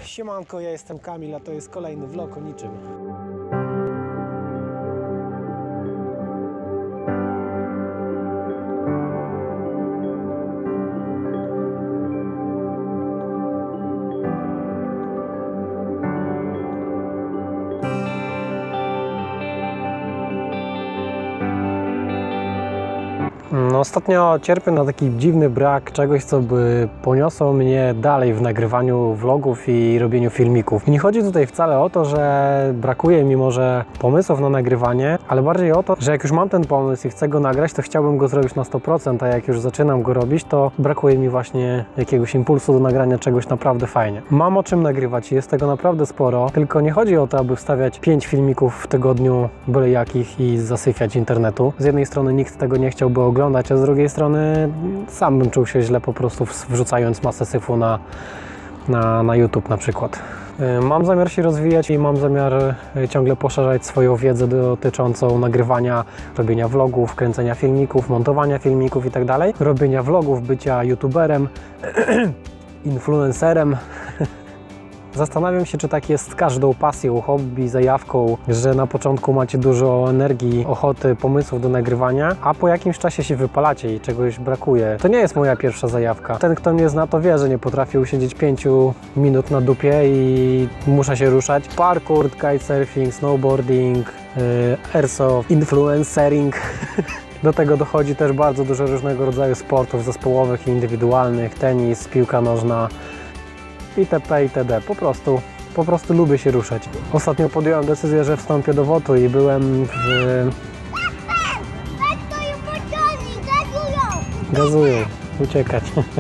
Siemanko, ja jestem Kamil, a to jest kolejny vlog o niczym. No, ostatnio cierpię na taki dziwny brak czegoś, co by poniosło mnie dalej w nagrywaniu vlogów i robieniu filmików. I nie chodzi tutaj wcale o to, że brakuje mi może pomysłów na nagrywanie, ale bardziej o to, że jak już mam ten pomysł i chcę go nagrać, to chciałbym go zrobić na 100%, a jak już zaczynam go robić, to brakuje mi właśnie jakiegoś impulsu do nagrania czegoś naprawdę fajnie. Mam o czym nagrywać i jest tego naprawdę sporo, tylko nie chodzi o to, aby wstawiać 5 filmików w tygodniu byle jakich i zasyfiać internetu. Z jednej strony nikt tego nie chciałby oglądać, a z drugiej strony sam bym czuł się źle po prostu wrzucając masę syfu na YouTube na przykład. Mam zamiar się rozwijać i mam zamiar ciągle poszerzać swoją wiedzę dotyczącą nagrywania, robienia vlogów, kręcenia filmików, montowania filmików itd. Robienia vlogów, bycia youtuberem, influencerem. Zastanawiam się, czy tak jest z każdą pasją, hobby, zajawką, że na początku macie dużo energii, ochoty, pomysłów do nagrywania, a po jakimś czasie się wypalacie i czegoś brakuje. To nie jest moja pierwsza zajawka. Ten, kto mnie zna, to wie, że nie potrafię usiedzieć 5 minut na dupie i muszę się ruszać. Parkour, kitesurfing, snowboarding, airsoft, influencering. Do tego dochodzi też bardzo dużo różnego rodzaju sportów zespołowych i indywidualnych, tenis, piłka nożna, itp. itd. Po prostu lubię się ruszać. Ostatnio podjąłem decyzję, że wstąpię do WOT-u i byłem w... Gazują! Uciekać.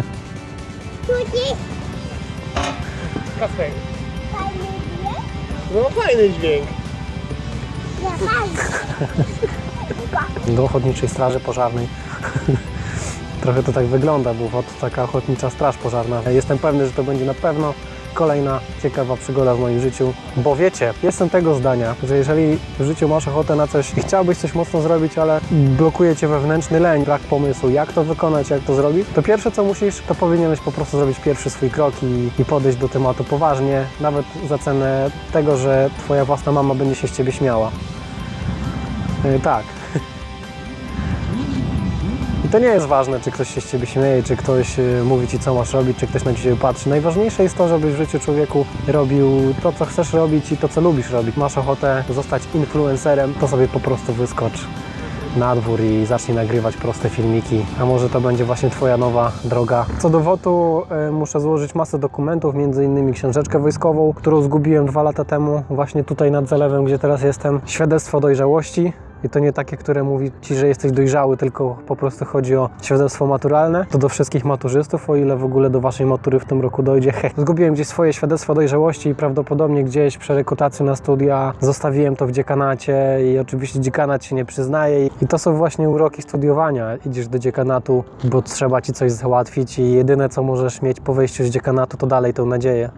Kasper. No fajny dźwięk. Do Ochotniczej Straży Pożarnej. Trochę to tak wygląda, bo WOT to taka ochotnicza straż pożarna. Jestem pewny, że to będzie na pewno kolejna ciekawa przygoda w moim życiu. Bo wiecie, jestem tego zdania, że jeżeli w życiu masz ochotę na coś i chciałbyś coś mocno zrobić, ale blokuje cię wewnętrzny lęk, brak pomysłu, jak to wykonać, jak to zrobić, to pierwsze co musisz, to powinieneś po prostu zrobić pierwszy swój krok i podejść do tematu poważnie, nawet za cenę tego, że twoja własna mama będzie się z ciebie śmiała. Tak. I to nie jest ważne, czy ktoś się z ciebie śmieje, czy ktoś mówi ci, co masz robić, czy ktoś na ciebie patrzy. Najważniejsze jest to, żebyś w życiu człowieku robił to, co chcesz robić i to, co lubisz robić. Masz ochotę zostać influencerem, to sobie po prostu wyskocz na dwór i zacznij nagrywać proste filmiki, a może to będzie właśnie twoja nowa droga. Co do WOT-u muszę złożyć masę dokumentów, między innymi książeczkę wojskową, którą zgubiłem 2 lata temu, właśnie tutaj nad zalewem, gdzie teraz jestem. Świadectwo dojrzałości. I to nie takie, które mówi ci, że jesteś dojrzały, tylko po prostu chodzi o świadectwo maturalne. To do wszystkich maturzystów, o ile w ogóle do waszej matury w tym roku dojdzie. Zgubiłem gdzieś swoje świadectwo dojrzałości i prawdopodobnie gdzieś przy rekrutacji na studia zostawiłem to w dziekanacie i oczywiście dziekanat się nie przyznaje. I to są właśnie uroki studiowania. Idziesz do dziekanatu, bo trzeba ci coś załatwić i jedyne, co możesz mieć po wyjściu z dziekanatu, to dalej tą nadzieję.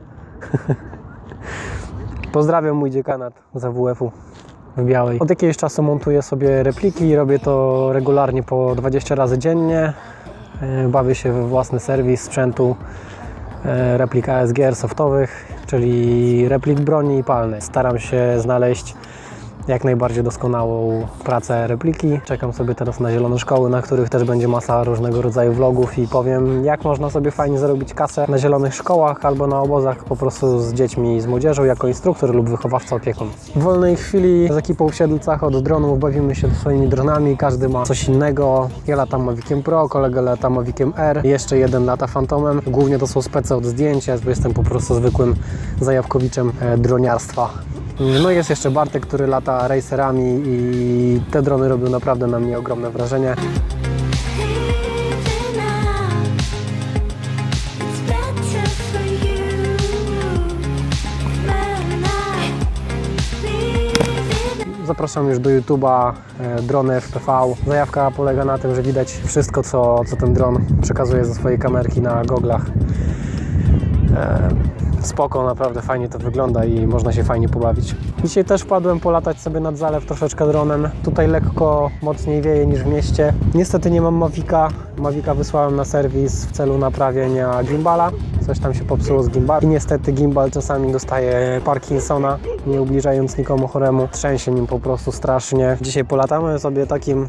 Pozdrawiam mój dziekanat z AWF-u. W Białej. Od jakiegoś czasu montuję sobie repliki, robię to regularnie po 20 razy dziennie. Bawię się we własny serwis sprzętu replik ASG softowych, czyli replik broni palnej. Staram się znaleźć jak najbardziej doskonałą pracę repliki. Czekam sobie teraz na zielone szkoły, na których też będzie masa różnego rodzaju vlogów i powiem, jak można sobie fajnie zarobić kasę na zielonych szkołach albo na obozach po prostu z dziećmi i z młodzieżą jako instruktor lub wychowawca opiekun. W wolnej chwili z ekipą w Siedlcach od dronów bawimy się swoimi dronami, każdy ma coś innego. Ja latam Maviciem Pro, kolega lata Maviciem R, jeszcze jeden lata Phantomem. Głównie to są spece od zdjęcia, bo jestem po prostu zwykłym zajawkowiczem droniarstwa. No i jest jeszcze Bartek, który lata racerami i te drony robią naprawdę na mnie ogromne wrażenie. Zapraszam już do YouTube'a, drony FPV. Zajawka polega na tym, że widać wszystko, co ten dron przekazuje ze swojej kamerki na goglach. spoko, naprawdę fajnie to wygląda i można się fajnie pobawić. Dzisiaj też wpadłem polatać sobie nad zalew troszeczkę dronem. Tutaj lekko mocniej wieje niż w mieście. Niestety nie mam Mavica. Mavica wysłałem na serwis w celu naprawienia gimbala. Coś tam się popsuło z gimbalem. I niestety gimbal czasami dostaje Parkinsona, nie ubliżając nikomu choremu. Trzęsie nim po prostu strasznie. Dzisiaj polatamy sobie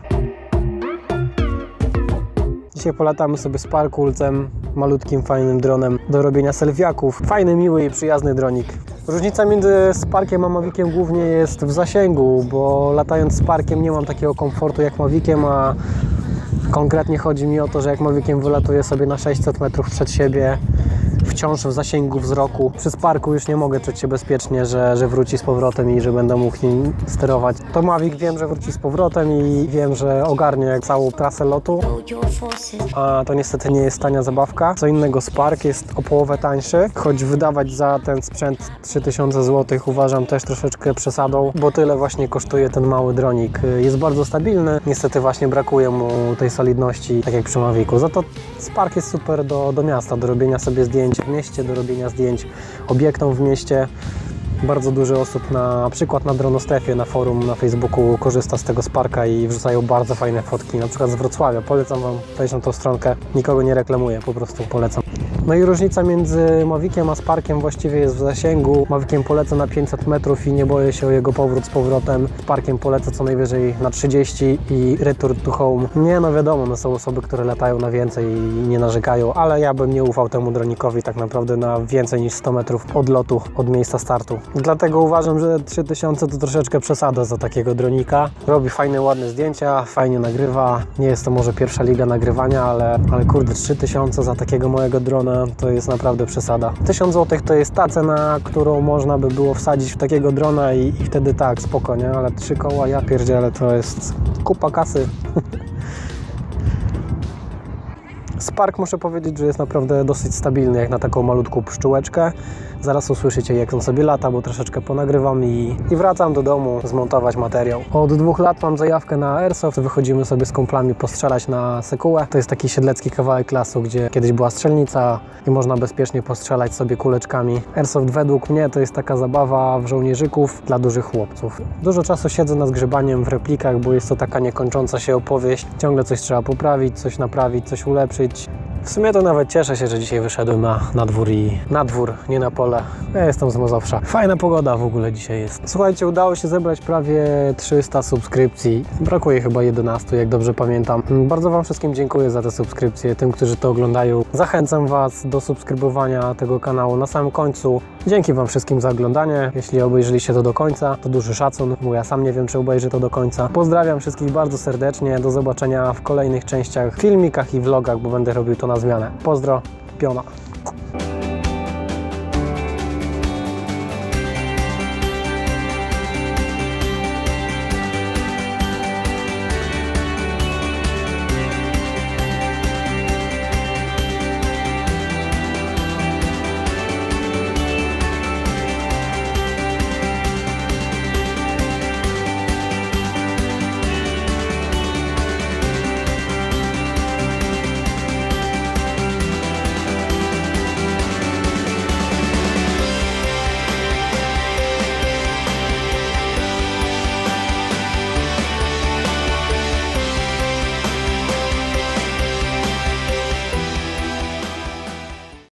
Sparkulcem, malutkim, fajnym dronem do robienia selfiaków. Fajny, miły i przyjazny dronik. Różnica między Sparkiem a Maviciem głównie jest w zasięgu, bo latając Sparkiem nie mam takiego komfortu jak Maviciem, a konkretnie chodzi mi o to, że jak Maviciem wylatuję sobie na 600 metrów przed siebie, wciąż w zasięgu wzroku. Przy Sparku już nie mogę czuć się bezpiecznie, że wróci z powrotem i że będę mógł nim sterować. To Mavic wiem, że wróci z powrotem i wiem, że ogarnie całą trasę lotu. A to niestety nie jest tania zabawka. Co innego Spark jest o połowę tańszy, choć wydawać za ten sprzęt 3000 zł uważam też troszeczkę przesadą, bo tyle właśnie kosztuje ten mały dronik. Jest bardzo stabilny, niestety właśnie brakuje mu tej solidności, tak jak przy Mavicu. Za to Spark jest super do miasta, do robienia sobie zdjęć w mieście, do robienia zdjęć obiektom w mieście. Bardzo dużo osób na przykład na Dronostrefie, na forum, na Facebooku korzysta z tego Sparka i wrzucają bardzo fajne fotki, na przykład z Wrocławia. Polecam Wam wejść na tą stronkę, nikogo nie reklamuję, po prostu polecam. No i różnica między Maviciem a Sparkiem właściwie jest w zasięgu. Maviciem polecę na 500 metrów i nie boję się o jego powrót z powrotem. Sparkiem polecę co najwyżej na 30 i return to home. Nie, no wiadomo, no są osoby, które latają na więcej i nie narzekają, ale ja bym nie ufał temu dronikowi tak naprawdę na więcej niż 100 metrów odlotu od miejsca startu. Dlatego uważam, że 3000 to troszeczkę przesada za takiego dronika. Robi fajne, ładne zdjęcia, fajnie nagrywa. Nie jest to może pierwsza liga nagrywania, ale kurde, 3000 za takiego małego drona to jest naprawdę przesada. 1000 zł to jest ta cena, którą można by było wsadzić w takiego drona i wtedy tak, spoko, nie? Ale 3 koła, ja pierdzielę, to jest kupa kasy. Spark muszę powiedzieć, że jest naprawdę dosyć stabilny jak na taką malutką pszczółeczkę. Zaraz usłyszycie, jak on sobie lata, bo troszeczkę ponagrywam i wracam do domu zmontować materiał. Od 2 lat mam zajawkę na Airsoft. Wychodzimy sobie z kumplami postrzelać na Sekułę. To jest taki siedlecki kawałek lasu, gdzie kiedyś była strzelnica i można bezpiecznie postrzelać sobie kuleczkami. Airsoft według mnie to jest taka zabawa w żołnierzyków dla dużych chłopców. Dużo czasu siedzę nad grzebaniem w replikach, bo jest to taka niekończąca się opowieść. Ciągle coś trzeba poprawić, coś naprawić, coś ulepszyć. W sumie to nawet cieszę się, że dzisiaj wyszedłem na dwór i na dwór, nie na pole. Ja jestem z Mazowsza. Fajna pogoda w ogóle dzisiaj jest. Słuchajcie, udało się zebrać prawie 300 subskrypcji. Brakuje chyba 11, jak dobrze pamiętam. Bardzo Wam wszystkim dziękuję za te subskrypcje, tym, którzy to oglądają. Zachęcam Was do subskrybowania tego kanału na samym końcu. Dzięki Wam wszystkim za oglądanie. Jeśli obejrzeliście to do końca, to duży szacun, bo ja sam nie wiem, czy obejrzę to do końca. Pozdrawiam wszystkich bardzo serdecznie. Do zobaczenia w kolejnych częściach, filmikach i vlogach, bo będę robił to na zmianę. Pozdro, piona.